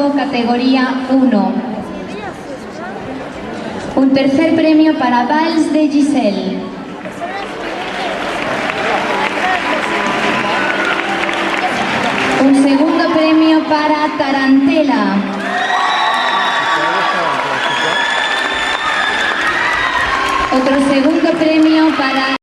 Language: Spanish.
Tango categoría 1. Un tercer premio para Vals de Giselle. Un segundo premio para Tarantela. Otro segundo premio para